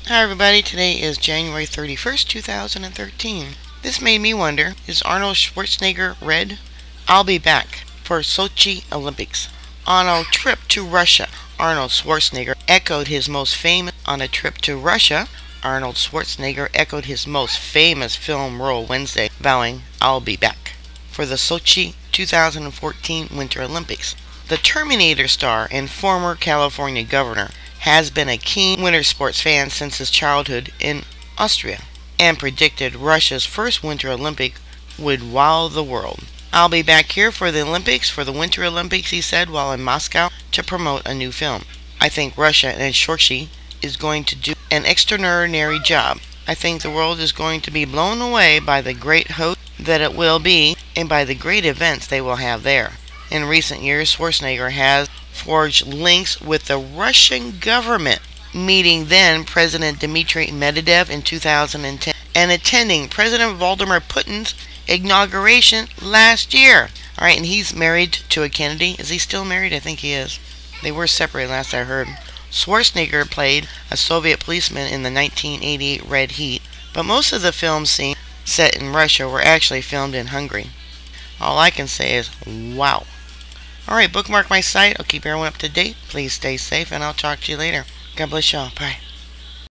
Hi everybody, today is January 31st, 2013. This made me wonder, is Arnold Schwarzenegger red? I'll be back for Sochi Olympics. On a trip to Russia, Arnold Schwarzenegger echoed his most famous film role Wednesday, vowing, "I'll be back" for the Sochi 2014 Winter Olympics. The Terminator star and former California governor has been a keen winter sports fan since his childhood in Austria, and predicted Russia's first Winter Olympic would wow the world. "I'll be back here for the Winter Olympics," he said while in Moscow to promote a new film. "I think Russia and Sochi is going to do an extraordinary job. I think the world is going to be blown away by the great host that it will be and by the great events they will have there." In recent years, Schwarzenegger has forged links with the Russian government, meeting then President Dmitry Medvedev in 2010 and attending President Vladimir Putin's inauguration last year. Alright, and he's married to a Kennedy. Is he still married? I think he is. They were separated last I heard. Schwarzenegger played a Soviet policeman in the 1988 Red Heat, but most of the film scenes set in Russia were actually filmed in Hungary. All I can say is, wow. Alright, bookmark my site. I'll keep everyone up to date. Please stay safe, and I'll talk to you later. God bless y'all. Bye.